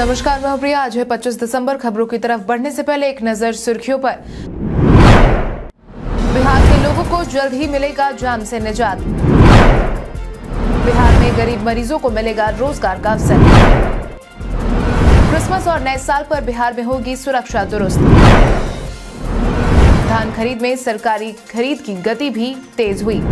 नमस्कार, मैं प्रिया। आज है 25 दिसंबर। खबरों की तरफ बढ़ने से पहले एक नजर सुर्खियों पर। बिहार के लोगों को जल्द ही मिलेगा जाम से निजात। बिहार में गरीब मरीजों को मिलेगा रोजगार का अवसर। क्रिसमस और नए साल पर बिहार में होगी सुरक्षा दुरुस्त। धान खरीद में सरकारी खरीद की गति भी तेज हुई।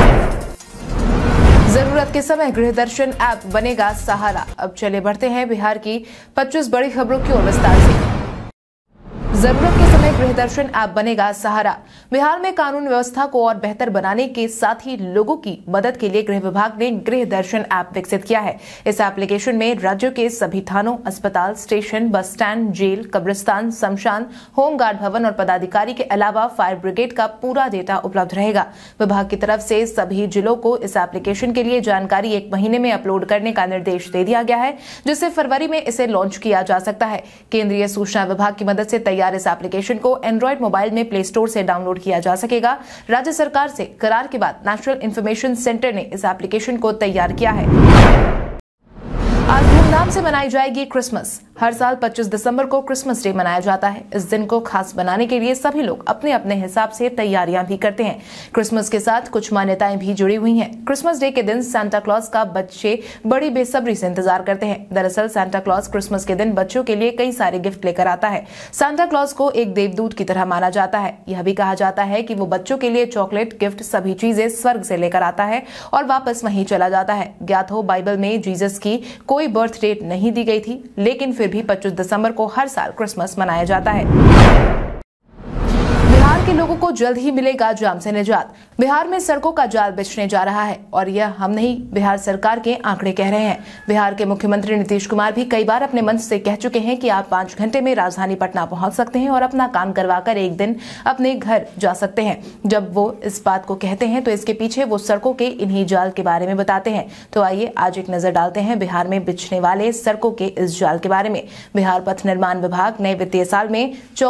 जरूरत के समय गृह दर्शन ऐप बनेगा सहारा। अब चले बढ़ते हैं बिहार की 25 बड़ी खबरों की ओर विस्तार से। जरूरत के समय गृह दर्शन ऐप बनेगा सहारा। बिहार में कानून व्यवस्था को और बेहतर बनाने के साथ ही लोगों की मदद के लिए गृह विभाग ने गृह दर्शन ऐप विकसित किया है। इस एप्लीकेशन में राज्यों के सभी थानों, अस्पताल, स्टेशन, बस स्टैंड, जेल, कब्रिस्तान, शमशान, होमगार्ड भवन और पदाधिकारी के अलावा फायर ब्रिगेड का पूरा डेटा उपलब्ध रहेगा। विभाग की तरफ से सभी जिलों को इस एप्लीकेशन के लिए जानकारी 1 महीने में अपलोड करने का निर्देश दे दिया गया है, जिससे फरवरी में इसे लॉन्च किया जा सकता है। केंद्रीय सूचना विभाग की मदद से तैयार इस एप्लीकेशन को एंड्रॉइड मोबाइल में प्ले स्टोर से डाउनलोड किया जा सकेगा। राज्य सरकार से करार के बाद नेशनल इंफॉर्मेशन सेंटर ने इस एप्लीकेशन को तैयार किया है। आज धूमधाम से मनाई जाएगी क्रिसमस। हर साल 25 दिसंबर को क्रिसमस डे मनाया जाता है। इस दिन को खास बनाने के लिए सभी लोग अपने अपने हिसाब से तैयारियां भी करते हैं। क्रिसमस के साथ कुछ मान्यताएं भी जुड़ी हुई हैं। क्रिसमस डे के दिन सांता क्लॉज का बच्चे बड़ी बेसब्री से इंतजार करते हैं। दरअसल सांता क्लॉज क्रिसमस के दिन बच्चों के लिए कई सारे गिफ्ट लेकर आता है। सांता क्लॉज को एक देवदूत की तरह माना जाता है। यह भी कहा जाता है कि वो बच्चों के लिए चॉकलेट, गिफ्ट, सभी चीजें स्वर्ग से लेकर आता है और वापस वहीं चला जाता है। ज्ञात हो, बाइबल में जीसस की कोई बर्थ डेट नहीं दी गई थी, लेकिन फिर भी 25 दिसंबर को हर साल क्रिसमस मनाया जाता है। बिहार के लोगों को जल्द ही मिलेगा जाम से निजात। बिहार में सड़कों का जाल बिछने जा रहा है और यह हम नहीं, बिहार सरकार के आंकड़े कह रहे हैं। बिहार के मुख्यमंत्री नीतीश कुमार भी कई बार अपने मंच से कह चुके हैं कि आप 5 घंटे में राजधानी पटना पहुंच सकते हैं और अपना काम करवाकर एक दिन अपने घर जा सकते हैं। जब वो इस बात को कहते हैं तो इसके पीछे वो सड़कों के इन्हीं जाल के बारे में बताते हैं। तो आइए आज एक नजर डालते हैं बिहार में बिछने वाले सड़कों के इस जाल के बारे में। बिहार पथ निर्माण विभाग नए वित्तीय साल में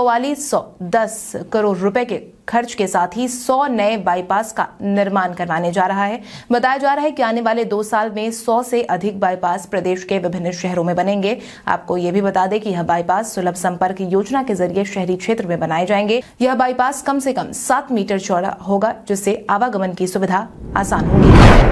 4410 करोड़ रुपए के खर्च के साथ ही 100 नए बाईपास का निर्माण करवाने जा रहा है। बताया जा रहा है कि आने वाले 2 साल में 100 से अधिक बाईपास प्रदेश के विभिन्न शहरों में बनेंगे। आपको ये भी बता दें कि यह बाईपास सुलभ संपर्क योजना के जरिए शहरी क्षेत्र में बनाए जाएंगे। यह बाईपास कम से कम 7 मीटर चौड़ा होगा, जिससे आवागमन की सुविधा आसान होगी।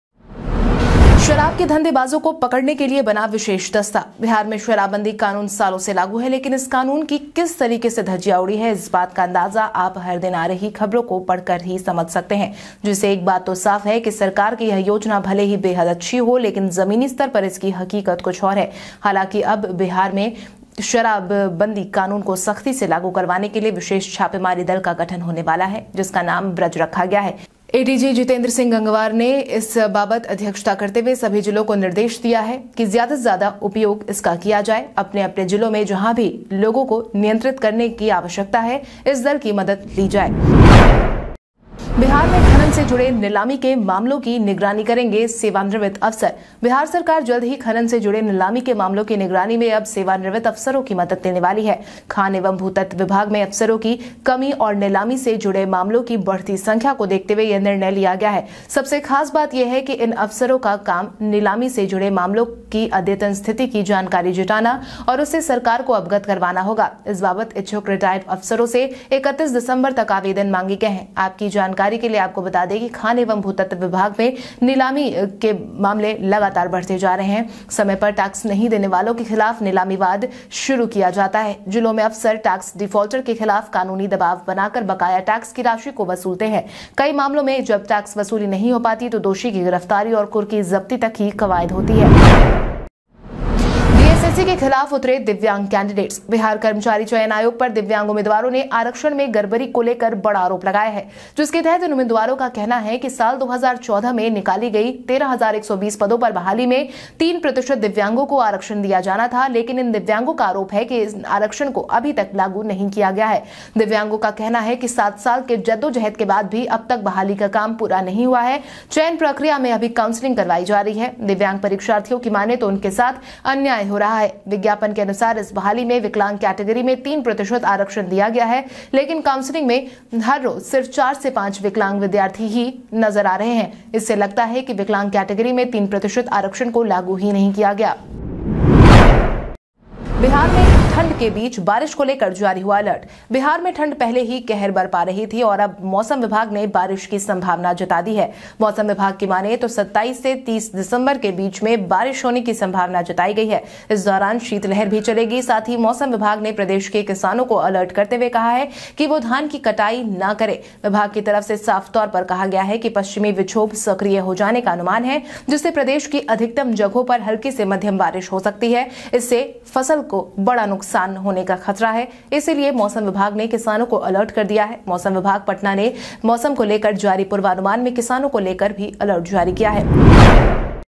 शराब के धंधेबाजों को पकड़ने के लिए बना विशेष दस्ता। बिहार में शराबबंदी कानून सालों से लागू है, लेकिन इस कानून की किस तरीके से धज्जियां उड़ी है, इस बात का अंदाजा आप हर दिन आ रही खबरों को पढ़कर ही समझ सकते हैं। जिससे एक बात तो साफ है कि सरकार की यह योजना भले ही बेहद अच्छी हो, लेकिन जमीनी स्तर पर इसकी हकीकत कुछ और है। हालांकि अब बिहार में शराबबंदी कानून को सख्ती से लागू करवाने के लिए विशेष छापेमारी दल का गठन होने वाला है, जिसका नाम ब्रज रखा गया है। एडीजी जितेंद्र सिंह गंगवार ने इस बाबत अध्यक्षता करते हुए सभी जिलों को निर्देश दिया है कि ज्यादा से ज्यादा उपयोग इसका किया जाए। अपने अपने जिलों में जहां भी लोगों को नियंत्रित करने की आवश्यकता है, इस दल की मदद ली जाए। बिहार में खनन से जुड़े नीलामी के मामलों की निगरानी करेंगे सेवानिवृत्त अफसर। बिहार सरकार जल्द ही खनन से जुड़े नीलामी के मामलों की निगरानी में अब सेवानिवृत्त अफसरों की मदद लेने वाली है। खान एवं भूतत्व विभाग में अफसरों की कमी और नीलामी से जुड़े मामलों की बढ़ती संख्या को देखते हुए यह निर्णय लिया गया है। सबसे खास बात यह है कि इन अफसरों का काम नीलामी से जुड़े मामलों की अद्यतन स्थिति की जानकारी जुटाना और उससे सरकार को अवगत करवाना होगा। इस बाबत इच्छुक रिटायर्ड अफसरों से 31 दिसंबर तक आवेदन मांगे गए हैं। आपकी जानकारी के लिए आपको बता दें कि खान एवं भूतत्व विभाग में नीलामी के मामले लगातार बढ़ते जा रहे हैं। समय पर टैक्स नहीं देने वालों के खिलाफ नीलामी वाद शुरू किया जाता है। जिलों में अफसर टैक्स डिफॉल्टर के खिलाफ कानूनी दबाव बनाकर बकाया टैक्स की राशि को वसूलते हैं। कई मामलों में जब टैक्स वसूली नहीं हो पाती तो दोषी की गिरफ्तारी और कुर्की जब्ती तक ही कवायद होती है। बीएसएससी के खिलाफ उतरे दिव्यांग कैंडिडेट्स। बिहार कर्मचारी चयन आयोग पर दिव्यांग उम्मीदवारों ने आरक्षण में गड़बड़ी को लेकर बड़ा आरोप लगाया है, जिसके तहत इन उम्मीदवारों का कहना है कि साल 2014 में निकाली गई 13,120 पदों पर बहाली में 3% दिव्यांगों को आरक्षण दिया जाना था, लेकिन इन दिव्यांगों का आरोप है कि इस आरक्षण को अभी तक लागू नहीं किया गया है। दिव्यांगों का कहना है कि 7 साल के जद्दोजहद के बाद भी अब तक बहाली का काम पूरा नहीं हुआ है। चयन प्रक्रिया में अभी काउंसलिंग करवाई जा रही है। दिव्यांग परीक्षार्थियों की माने तो उनके साथ अन्याय हो रहा है। विज्ञापन के अनुसार इस बहाली में विकलांग कैटेगरी में 3% आरक्षण दिया गया है, लेकिन काउंसलिंग में हर रोज सिर्फ 4 से 5 विकलांग विद्यार्थी ही नजर आ रहे हैं। इससे लगता है कि विकलांग कैटेगरी में 3% आरक्षण को लागू ही नहीं किया गया। बिहार में ठंड के बीच बारिश को लेकर जारी हुआ अलर्ट। बिहार में ठंड पहले ही कहर बरपा रही थी और अब मौसम विभाग ने बारिश की संभावना जता दी है। मौसम विभाग की माने तो 27 से 30 दिसंबर के बीच में बारिश होने की संभावना जताई गई है। इस दौरान शीतलहर भी चलेगी। साथ ही मौसम विभाग ने प्रदेश के किसानों को अलर्ट करते हुए कहा है कि वो धान की कटाई न करें। विभाग की तरफ से साफ तौर पर कहा गया है कि पश्चिमी विक्षोभ सक्रिय हो जाने का अनुमान है, जिससे प्रदेश की अधिकतम जगहों पर हल्की से मध्यम बारिश हो सकती है। इससे फसल को बड़ा नुकसान होने का खतरा है। इसीलिए मौसम विभाग ने किसानों को अलर्ट कर दिया है। मौसम विभाग पटना ने मौसम को लेकर जारी पूर्वानुमान में किसानों को लेकर भी अलर्ट जारी किया है।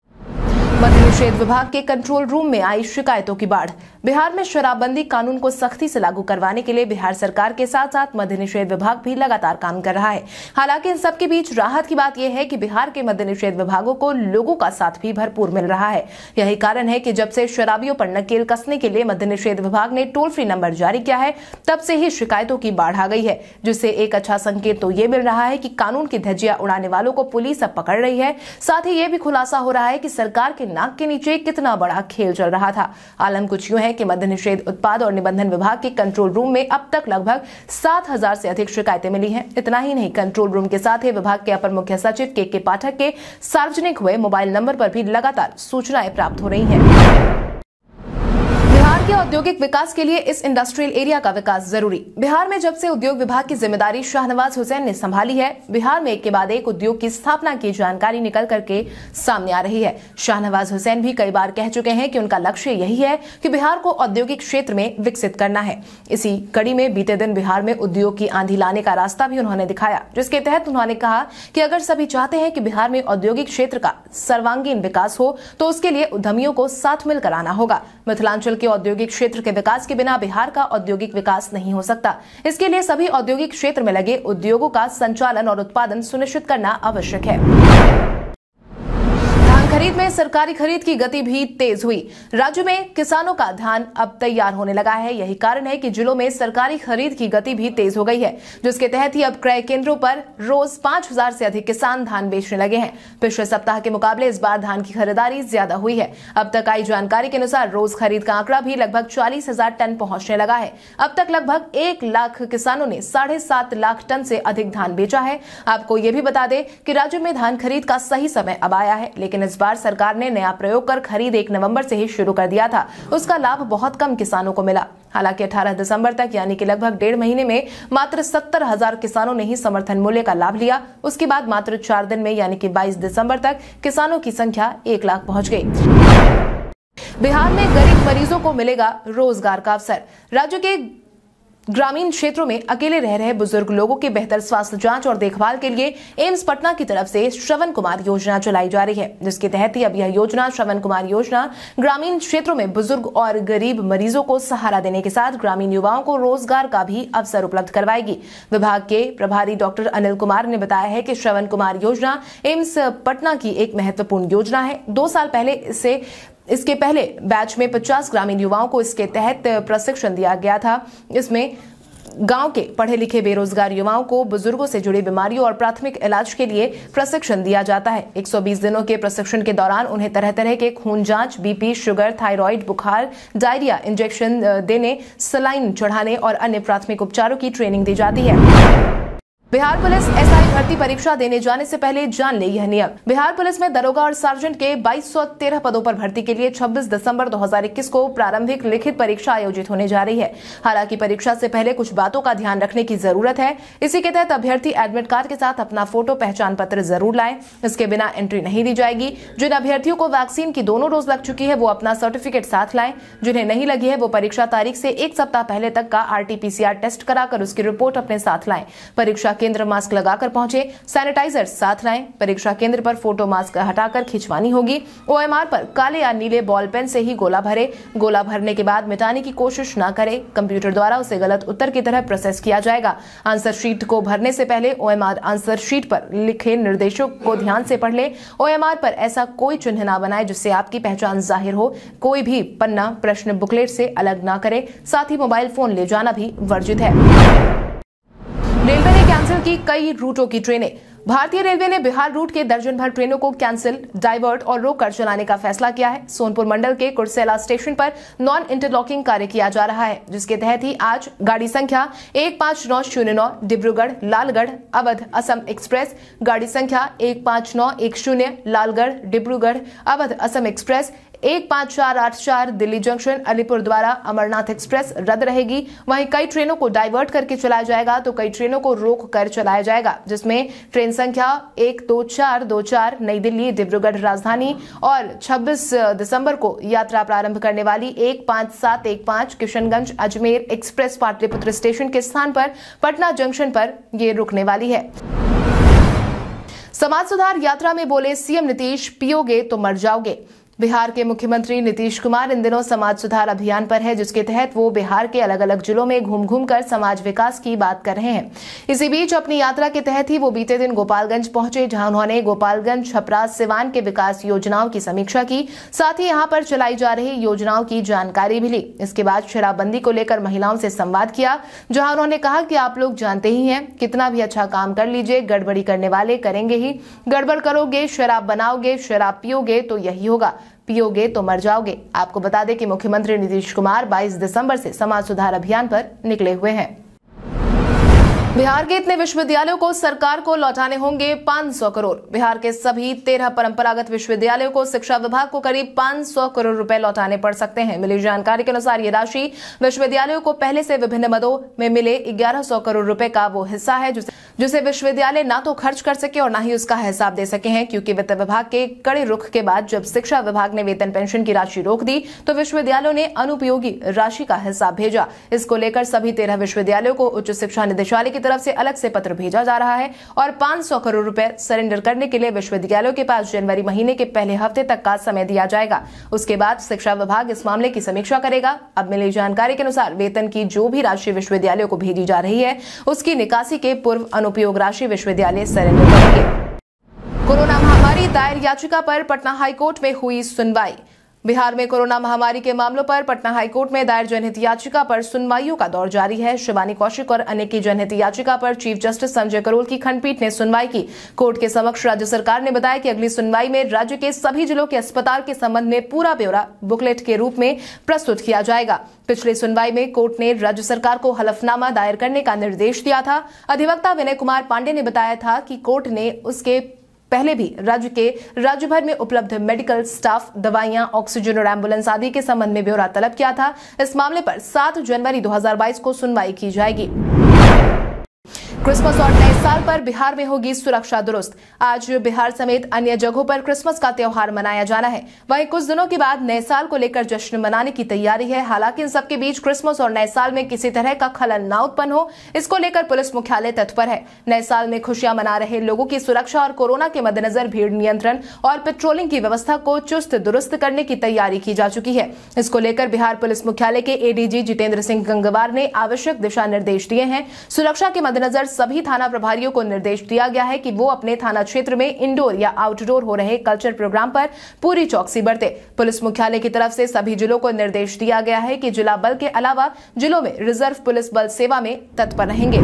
मद्य निषेध विभाग के कंट्रोल रूम में आई शिकायतों की बाढ़। बिहार में शराबबंदी कानून को सख्ती से लागू करवाने के लिए बिहार सरकार के साथ साथ मद्य निषेध विभाग भी लगातार काम कर रहा है। हालांकि इन सबके बीच राहत की बात यह है कि बिहार के मद्य निषेध विभागों को लोगों का साथ भी भरपूर मिल रहा है। यही कारण है कि जब से शराबियों पर नकेल कसने के लिए मद्य निषेध विभाग ने टोल फ्री नंबर जारी किया है, तब से ही शिकायतों की बाढ़ आ गई है, जिससे एक अच्छा संकेत तो ये मिल रहा है कि कानून की धज्जियां उड़ाने वालों को पुलिस अब पकड़ रही है। साथ ही ये भी खुलासा हो रहा है कि सरकार के नाक के नीचे कितना बड़ा खेल चल रहा था। आलम कुछ यूं है कि मद्य निषेध उत्पाद और निबंधन विभाग के कंट्रोल रूम में अब तक लगभग 7,000 से अधिक शिकायतें मिली हैं। इतना ही नहीं, कंट्रोल रूम के साथ ही विभाग के अपर मुख्य सचिव के पाठक के सार्वजनिक हुए मोबाइल नंबर पर भी लगातार सूचनाएं प्राप्त हो रही हैं। बिहार के औद्योगिक विकास के लिए इस इंडस्ट्रियल एरिया का विकास जरूरी। बिहार में जब से उद्योग विभाग की जिम्मेदारी शाहनवाज हुसैन ने संभाली है, बिहार में एक के बाद एक उद्योग की स्थापना की जानकारी निकल करके सामने आ रही है। शाहनवाज हुसैन भी कई बार कह चुके हैं कि उनका लक्ष्य यही है कि बिहार को औद्योगिक क्षेत्र में विकसित करना है। इसी कड़ी में बीते दिन बिहार में उद्योग की आंधी लाने का रास्ता भी उन्होंने दिखाया, जिसके तहत उन्होंने कहा कि अगर सभी चाहते हैं कि बिहार में औद्योगिक क्षेत्र का सर्वांगीण विकास हो, तो उसके लिए उद्यमियों को साथ मिलकर आना होगा। मिथिलांचल के औद्योगिक क्षेत्र के विकास के बिना बिहार का औद्योगिक विकास नहीं हो सकता। इसके लिए सभी औद्योगिक क्षेत्र में लगे उद्योगों का संचालन और उत्पादन सुनिश्चित करना आवश्यक है। खरीद में सरकारी खरीद की गति भी तेज हुई। राज्य में किसानों का धान अब तैयार होने लगा है। यही कारण है कि जिलों में सरकारी खरीद की गति भी तेज हो गई है, जिसके तहत ही अब क्रय केंद्रों पर रोज 5,000 से अधिक किसान धान बेचने लगे हैं। पिछले सप्ताह के मुकाबले इस बार धान की खरीदारी ज्यादा हुई है। अब तक आई जानकारी के अनुसार रोज खरीद का आंकड़ा भी लगभग 40,000 टन पहुंचने लगा है। अब तक लगभग 1 लाख किसानों ने 7.5 लाख टन से अधिक धान बेचा है। आपको ये भी बता दें कि राज्य में धान खरीद का सही समय अब आया है, लेकिन इस बार सरकार ने नया प्रयोग कर खरीद 1 नवंबर से ही शुरू कर दिया था। उसका लाभ बहुत कम किसानों को मिला। हालांकि 18 दिसंबर तक यानी कि लगभग 1.5 महीने में मात्र 70,000 किसानों ने ही समर्थन मूल्य का लाभ लिया। उसके बाद मात्र 4 दिन में यानी कि 22 दिसंबर तक किसानों की संख्या 1 लाख पहुंच गई। बिहार में गरीब मरीजों को मिलेगा रोजगार का अवसर। राज्य के ग्रामीण क्षेत्रों में अकेले रह रहे बुजुर्ग लोगों के बेहतर स्वास्थ्य जांच और देखभाल के लिए एम्स पटना की तरफ से श्रवण कुमार योजना चलाई जा रही है, जिसके तहत ही अब यह योजना श्रवण कुमार योजना ग्रामीण क्षेत्रों में बुजुर्ग और गरीब मरीजों को सहारा देने के साथ ग्रामीण युवाओं को रोजगार का भी अवसर उपलब्ध करवाएगी। विभाग के प्रभारी डॉक्टर अनिल कुमार ने बताया है कि श्रवण कुमार योजना एम्स पटना की एक महत्वपूर्ण योजना है। 2 साल पहले इसके पहले बैच में 50 ग्रामीण युवाओं को इसके तहत प्रशिक्षण दिया गया था। इसमें गांव के पढ़े लिखे बेरोजगार युवाओं को बुजुर्गों से जुड़ी बीमारियों और प्राथमिक इलाज के लिए प्रशिक्षण दिया जाता है। 120 दिनों के प्रशिक्षण के दौरान उन्हें तरह तरह के खून जांच, बीपी, शुगर, थायराइड, बुखार, डायरिया, इंजेक्शन देने, सलाइन चढ़ाने और अन्य प्राथमिक उपचारों की ट्रेनिंग दी जाती है। बिहार पुलिस एसआई भर्ती परीक्षा देने जाने से पहले जान ले यह नियम। बिहार पुलिस में दरोगा और सार्जेंट के 2213 पदों पर भर्ती के लिए 26 दिसंबर 2021 को प्रारंभिक लिखित परीक्षा आयोजित होने जा रही है। हालांकि परीक्षा से पहले कुछ बातों का ध्यान रखने की जरूरत है। इसी के तहत अभ्यर्थी एडमिट कार्ड के साथ अपना फोटो पहचान पत्र जरूर लाएं। इसके बिना एंट्री नहीं दी जाएगी। जिन अभ्यर्थियों को वैक्सीन की दोनों डोज लग चुकी है वो अपना सर्टिफिकेट साथ लाएं। जिन्हें नहीं लगी है वो परीक्षा तारीख से 1 सप्ताह पहले तक का RT-PCR टेस्ट कराकर उसकी रिपोर्ट अपने साथ लाएं। परीक्षा केंद्र मास्क लगाकर पहुंचे, सैनिटाइजर साथ लाएं। परीक्षा केंद्र पर फोटो मास्क हटाकर खिंचवानी होगी। OMR पर काले या नीले बॉल पेन से ही गोला भरे। गोला भरने के बाद मिटाने की कोशिश न करें। कंप्यूटर द्वारा उसे गलत उत्तर की तरह प्रोसेस किया जाएगा। आंसर शीट को भरने से पहले OMR आंसर शीट पर लिखे निर्देशों को ध्यान से पढ़ ले। OMR पर ऐसा कोई चिन्ह न बनाए जिससे आपकी पहचान जाहिर हो। कोई भी पन्ना प्रश्न बुकलेट से अलग न करे। साथ ही मोबाइल फोन ले जाना भी वर्जित है। रेलवे ने कैंसिल की कई रूटों की ट्रेनें। भारतीय रेलवे ने बिहार रूट के दर्जन भर ट्रेनों को कैंसिल, डाइवर्ट और रोक कर चलाने का फैसला किया है। सोनपुर मंडल के कुर्सेला स्टेशन पर नॉन इंटरलॉकिंग कार्य किया जा रहा है, जिसके तहत ही आज गाड़ी संख्या 15909 डिब्रूगढ़ लालगढ़ अवध असम एक्सप्रेस, गाड़ी संख्या 15910 Lalgarh Dibrugarh Avadh Assam express, 15484 Delhi junction Alipurduar Amarnath express रद्द रहेगी। वहीं कई ट्रेनों को डाइवर्ट करके चलाया जाएगा तो कई ट्रेनों को रोक कर चलाया जाएगा, जिसमें ट्रेन संख्या 12424 नई दिल्ली डिब्रूगढ़ राजधानी और 26 दिसंबर को यात्रा प्रारंभ करने वाली 15715 किशनगंज अजमेर एक्सप्रेस पाटलिपुत्र स्टेशन के स्थान पर पटना जंक्शन पर ये रुकने वाली है। समाज सुधार यात्रा में बोले सीएम नीतीश, पियोगे तो मर जाओगे। बिहार के मुख्यमंत्री नीतीश कुमार इन दिनों समाज सुधार अभियान पर है, जिसके तहत वो बिहार के अलग अलग जिलों में घूम घूम कर समाज विकास की बात कर रहे हैं। इसी बीच अपनी यात्रा के तहत ही वो बीते दिन गोपालगंज पहुंचे, जहां उन्होंने गोपालगंज छपरा सिवान के विकास योजनाओं की समीक्षा की। साथ ही यहां पर चलाई जा रही योजनाओं की जानकारी भी ली। इसके बाद शराबबंदी को लेकर महिलाओं से संवाद किया, जहां उन्होंने कहा कि आप लोग जानते ही हैं, कितना भी अच्छा काम कर लीजिए, गड़बड़ी करने वाले करेंगे ही। गड़बड़ करोगे, शराब बनाओगे, शराब पियोगे तो यही होगा, पियोगे तो मर जाओगे। आपको बता दें कि मुख्यमंत्री नीतीश कुमार 22 दिसंबर से समाज सुधार अभियान पर निकले हुए हैं। बिहार के इतने विश्वविद्यालयों को सरकार को लौटाने होंगे 500 करोड़। बिहार के सभी 13 परंपरागत विश्वविद्यालयों को शिक्षा विभाग को करीब 500 करोड़ रुपए लौटाने पड़ सकते हैं। मिली जानकारी के अनुसार ये राशि विश्वविद्यालयों को पहले से विभिन्न मदों में मिले 1100 करोड़ रुपए का वो हिस्सा है, जिसे विश्वविद्यालय ना तो खर्च कर सके और ना ही उसका हिसाब दे सके हैं, क्योंकि वित्त विभाग के कड़े रुख के बाद जब शिक्षा विभाग ने वेतन पेंशन की राशि रोक दी तो विश्वविद्यालयों ने अनुपयोगी राशि का हिसाब भेजा। इसको लेकर सभी 13 विश्वविद्यालयों को उच्च शिक्षा निदेशालय की तरफ से अलग से पत्र भेजा जा रहा है और 500 करोड़ रुपए सरेंडर करने के लिए विश्वविद्यालयों के पास जनवरी महीने के पहले हफ्ते तक का समय दिया जाएगा। उसके बाद शिक्षा विभाग इस मामले की समीक्षा करेगा। अब मिली जानकारी के अनुसार वेतन की जो भी राशि विश्वविद्यालयों को भेजी जा रही है, उसकी निकासी के पूर्व अनुपयोग राशि विश्वविद्यालय सरेंडर करेंगे। कोरोना महामारी दायर याचिका पर पटना हाईकोर्ट में हुई सुनवाई। बिहार में कोरोना महामारी के मामलों पर पटना हाईकोर्ट में दायर जनहित याचिका पर सुनवाइयों का दौर जारी है। शिवानी कौशिक और अन्य की जनहित याचिका पर चीफ जस्टिस संजय करोल की खंडपीठ ने सुनवाई की। कोर्ट के समक्ष राज्य सरकार ने बताया कि अगली सुनवाई में राज्य के सभी जिलों के अस्पताल के संबंध में पूरा ब्यौरा बुकलेट के रूप में प्रस्तुत किया जाएगा। पिछली सुनवाई में कोर्ट ने राज्य सरकार को हलफनामा दायर करने का निर्देश दिया था। अधिवक्ता विनय कुमार पांडे ने बताया था कि कोर्ट ने उसके पहले भी राज्य भर में उपलब्ध मेडिकल स्टाफ, दवाइयां, ऑक्सीजन और एम्बुलेंस आदि के संबंध में ब्यौरा तलब किया था। इस मामले पर 7 जनवरी 2022 को सुनवाई की जाएगी। क्रिसमस और नए साल पर बिहार में होगी सुरक्षा दुरुस्त। आज बिहार समेत अन्य जगहों पर क्रिसमस का त्योहार मनाया जाना है। वहीं कुछ दिनों के बाद नए साल को लेकर जश्न मनाने की तैयारी है। हालांकि इन सबके बीच क्रिसमस और नए साल में किसी तरह का खलल न उत्पन्न हो, इसको लेकर पुलिस मुख्यालय तत्पर है। नए साल में खुशियां मना रहे लोगों की सुरक्षा और कोरोना के मद्देनजर भीड़ नियंत्रण और पेट्रोलिंग की व्यवस्था को चुस्त दुरुस्त करने की तैयारी की जा चुकी है। इसको लेकर बिहार पुलिस मुख्यालय के एडीजी जितेंद्र सिंह गंगवार ने आवश्यक दिशा निर्देश दिए हैं। सुरक्षा के मद्देनजर सभी थाना प्रभारियों को निर्देश दिया गया है कि वो अपने थाना क्षेत्र में इंडोर या आउटडोर हो रहे कल्चर प्रोग्राम पर पूरी चौकसी बरते। पुलिस मुख्यालय की तरफ से सभी जिलों को निर्देश दिया गया है कि जिला बल के अलावा जिलों में रिजर्व पुलिस बल सेवा में तत्पर रहेंगे।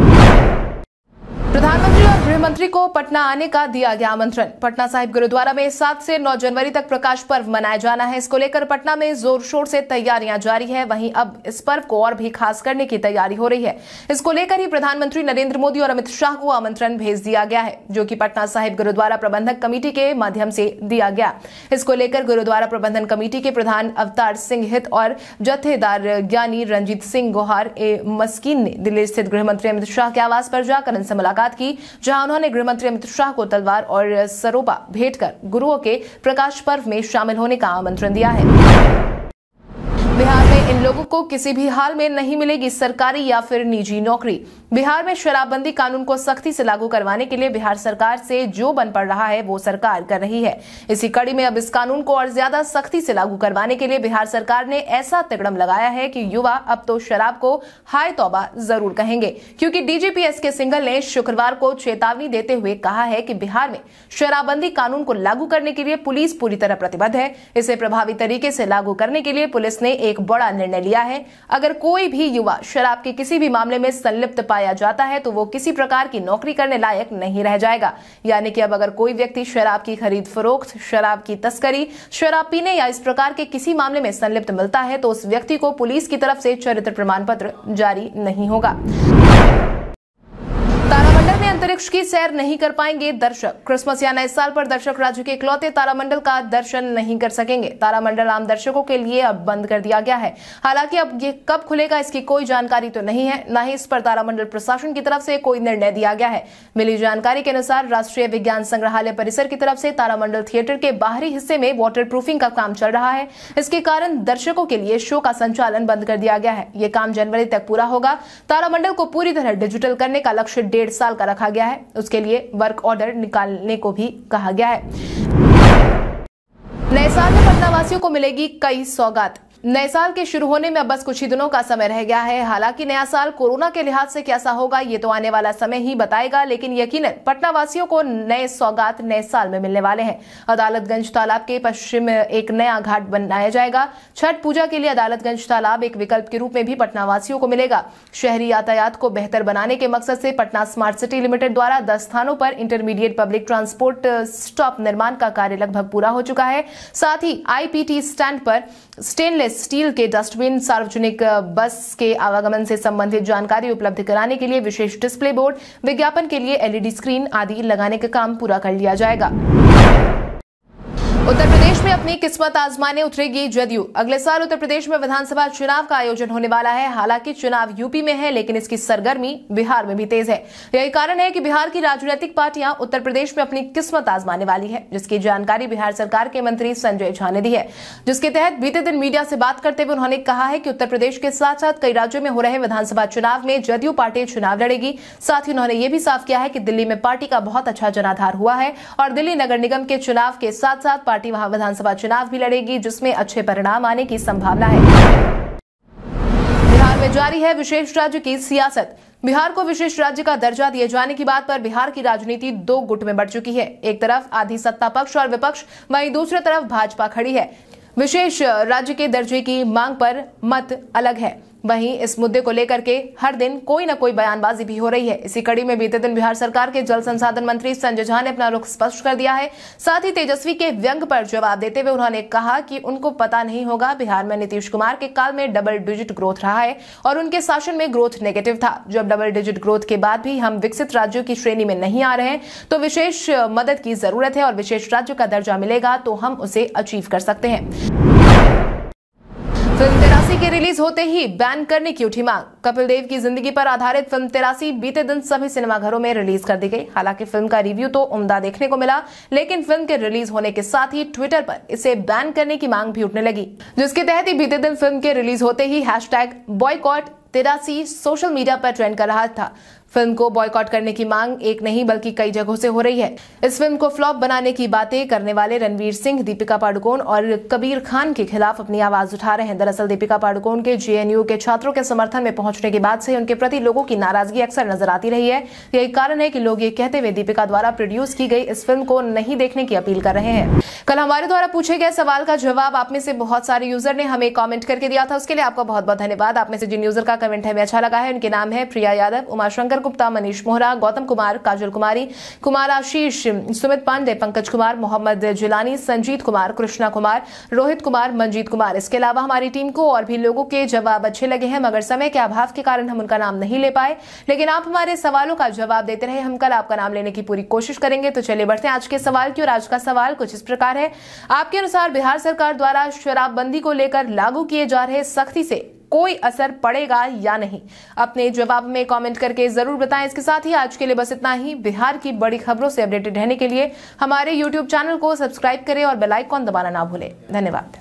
प्रधानमंत्री और गृह मंत्री को पटना आने का दिया गया आमंत्रण। पटना साहिब गुरुद्वारा में 7 से 9 जनवरी तक प्रकाश पर्व मनाया जाना है। इसको लेकर पटना में जोर शोर से तैयारियां जारी है। वहीं अब इस पर्व को और भी खास करने की तैयारी हो रही है। इसको लेकर ही प्रधानमंत्री नरेंद्र मोदी और अमित शाह को आमंत्रण भेज दिया गया है, जो कि पटना साहिब गुरुद्वारा प्रबंधक कमेटी के माध्यम से दिया गया। इसको लेकर गुरुद्वारा प्रबंधन कमेटी के प्रधान अवतार सिंह हित और जत्थेदार ज्ञानी रंजीत सिंह गोहार मस्कीन ने दिल्ली स्थित गृह मंत्री अमित शाह के आवास पर जाकर उनसे मुलाकात की, जहां उन्होंने गृह मंत्री अमित शाह को तलवार और सरोपा भेंट कर गुरुओं के प्रकाश पर्व में शामिल होने का आमंत्रण दिया है। बिहार में इन लोगों को किसी भी हाल में नहीं मिलेगी सरकारी या फिर निजी नौकरी। बिहार में शराबबंदी कानून को सख्ती से लागू करवाने के लिए बिहार सरकार से जो बन पड़ रहा है वो सरकार कर रही है। इसी कड़ी में अब इस कानून को और ज्यादा सख्ती से लागू करवाने के लिए बिहार सरकार ने ऐसा तिकड़म लगाया है कि युवा अब तो शराब को हाय तौबा जरूर कहेंगे, क्योंकि डीजीपी एसके सिंघल ने शुक्रवार को चेतावनी देते हुए कहा है कि बिहार में शराबबंदी कानून को लागू करने के लिए पुलिस पूरी तरह प्रतिबद्ध है। इसे प्रभावी तरीके से लागू करने के लिए पुलिस ने एक बड़ा निर्णय लिया है। अगर कोई भी युवा शराब के किसी भी मामले में संलिप्त पाया जाता है तो वो किसी प्रकार की नौकरी करने लायक नहीं रह जाएगा। यानी कि अब अगर कोई व्यक्ति शराब की खरीद फरोख्त, शराब की तस्करी, शराब पीने या इस प्रकार के किसी मामले में संलिप्त मिलता है तो उस व्यक्ति को पुलिस की तरफ से चरित्र प्रमाण पत्र जारी नहीं होगा। तारामंडल में अंतरिक्ष की सैर नहीं कर पाएंगे दर्शक। क्रिसमस या नए साल पर दर्शक राज्य के इकलौते तारामंडल का दर्शन नहीं कर सकेंगे। तारामंडल आम दर्शकों के लिए अब बंद कर दिया गया है। हालांकि अब ये कब खुलेगा इसकी कोई जानकारी तो नहीं है, न ही इस पर तारामंडल प्रशासन की तरफ से कोई निर्णय दिया गया है। मिली जानकारी के अनुसार राष्ट्रीय विज्ञान संग्रहालय परिसर की तरफ से तारामंडल थिएटर के बाहरी हिस्से में वाटर प्रूफिंग का काम चल रहा है। इसके कारण दर्शकों के लिए शो का संचालन बंद कर दिया गया है। ये काम जनवरी तक पूरा होगा। तारामंडल को पूरी तरह डिजिटल करने का लक्ष्य 1.5 साल का रखा गया है। उसके लिए वर्क ऑर्डर निकालने को भी कहा गया है। नए साल में पटना वासियों को मिलेगी कई सौगात। नए साल के शुरू होने में अब बस कुछ ही दिनों का समय रह गया है। हालांकि नया साल कोरोना के लिहाज से कैसा होगा ये तो आने वाला समय ही बताएगा, लेकिन यकीनन पटना वासियों को नए सौगात नए साल में मिलने वाले हैं। अदालतगंज तालाब के पश्चिम में एक नया घाट बनाया जाएगा। छठ पूजा के लिए अदालतगंज तालाब एक विकल्प के रूप में भी पटना वासियों को मिलेगा। शहरी यातायात को बेहतर बनाने के मकसद से पटना स्मार्ट सिटी लिमिटेड द्वारा 10 स्थानों पर इंटरमीडिएट पब्लिक ट्रांसपोर्ट स्टॉप निर्माण का कार्य लगभग पूरा हो चुका है। साथ ही IPT स्टैंड पर स्टेनलेस स्टील के डस्टबिन, सार्वजनिक बस के आवागमन से संबंधित जानकारी उपलब्ध कराने के लिए विशेष डिस्प्ले बोर्ड, विज्ञापन के लिए LED स्क्रीन आदि लगाने का काम पूरा कर लिया जाएगा। उत्तर प्रदेश में अपनी किस्मत आजमाने उतरेगी जदयू। अगले साल उत्तर प्रदेश में विधानसभा चुनाव का आयोजन होने वाला है। हालांकि चुनाव यूपी में है, लेकिन इसकी सरगर्मी बिहार में भी तेज है। यही कारण है कि बिहार की राजनीतिक पार्टियां उत्तर प्रदेश में अपनी किस्मत आजमाने वाली है, जिसकी जानकारी बिहार सरकार के मंत्री संजय झा ने दी है। जिसके तहत बीते दिन मीडिया से बात करते हुए उन्होंने कहा है कि उत्तर प्रदेश के साथ साथ कई राज्यों में हो रहे विधानसभा चुनाव में जदयू पार्टी चुनाव लड़ेगी। साथ ही उन्होंने ये भी साफ किया है कि दिल्ली में पार्टी का बहुत अच्छा जनाधार हुआ है और दिल्ली नगर निगम के चुनाव के साथ साथ पार्टी वहां विधानसभा चुनाव भी लड़ेगी, जिसमें अच्छे परिणाम आने की संभावना है। बिहार में जारी है विशेष राज्य की सियासत। बिहार को विशेष राज्य का दर्जा दिए जाने की बात पर बिहार की राजनीति 2 गुट में बढ़ चुकी है। एक तरफ आधी सत्ता पक्ष और विपक्ष, वहीं दूसरी तरफ भाजपा खड़ी है। विशेष राज्य के दर्जे की मांग पर मत अलग है। वहीं इस मुद्दे को लेकर के हर दिन कोई न कोई बयानबाजी भी हो रही है। इसी कड़ी में बीते दिन बिहार सरकार के जल संसाधन मंत्री संजय झा ने अपना रुख स्पष्ट कर दिया है। साथ ही तेजस्वी के व्यंग पर जवाब देते हुए उन्होंने कहा कि उनको पता नहीं होगा, बिहार में नीतीश कुमार के काल में डबल डिजिट ग्रोथ रहा है और उनके शासन में ग्रोथ नेगेटिव था। जब डबल डिजिट ग्रोथ के बाद भी हम विकसित राज्यों की श्रेणी में नहीं आ रहे हैं तो विशेष मदद की जरूरत है और विशेष राज्य का दर्जा मिलेगा तो हम उसे अचीव कर सकते हैं। फिल्म 83 के रिलीज होते ही बैन करने की उठी मांग। कपिल देव की जिंदगी पर आधारित फिल्म 83 बीते दिन सभी सिनेमाघरों में रिलीज कर दी गई। हालांकि फिल्म का रिव्यू तो उम्दा देखने को मिला, लेकिन फिल्म के रिलीज होने के साथ ही ट्विटर पर इसे बैन करने की मांग भी उठने लगी, जिसके तहत ही बीते दिन फिल्म के रिलीज होते ही #बॉयकॉट83 सोशल मीडिया पर ट्रेंड कर रहा था। फिल्म को बॉयकॉट करने की मांग एक नहीं बल्कि कई जगहों से हो रही है। इस फिल्म को फ्लॉप बनाने की बातें करने वाले रणवीर सिंह, दीपिका पादुकोण और कबीर खान के खिलाफ अपनी आवाज उठा रहे हैं। दरअसल दीपिका पादुकोण के JNU के छात्रों के समर्थन में पहुंचने के बाद से उनके प्रति लोगों की नाराजगी अक्सर नजर आती रही है। यही कारण है कि लोग ये कहते हुए दीपिका द्वारा प्रोड्यूस की गई इस फिल्म को नहीं देखने की अपील कर रहे हैं। कल हमारे द्वारा पूछे गए सवाल का जवाब आप में से बहुत सारे यूजर ने हमें कॉमेंट करके दिया था, उसके लिए आपका बहुत बहुत धन्यवाद। आप में से जिन यूजर का कमेंट हमें अच्छा लगा है उनके नाम है प्रिया यादव, उमाशंकर गुप्ता, मनीष मोहरा, गौतम कुमार, काजल कुमारी, कुमार आशीष, सुमित पांडे, पंकज कुमार, मोहम्मद जिलानी, संजीत कुमार, कृष्णा कुमार, रोहित कुमार, मंजीत कुमार। इसके अलावा हमारी टीम को और भी लोगों के जवाब अच्छे लगे हैं, मगर समय के अभाव के कारण हम उनका नाम नहीं ले पाए। लेकिन आप हमारे सवालों का जवाब देते रहे, हम कल आपका नाम लेने की पूरी कोशिश करेंगे। तो चलिए बढ़ते हैं आज के सवाल की ओर। आज का सवाल कुछ इस प्रकार है, आपके अनुसार बिहार सरकार द्वारा शराबबंदी को लेकर लागू किए जा रहे सख्ती से कोई असर पड़ेगा या नहीं? अपने जवाब में कमेंट करके जरूर बताएं। इसके साथ ही आज के लिए बस इतना ही। बिहार की बड़ी खबरों से अपडेटेड रहने के लिए हमारे YouTube चैनल को सब्सक्राइब करें और बेल आइकॉन दबाना ना भूलें। धन्यवाद।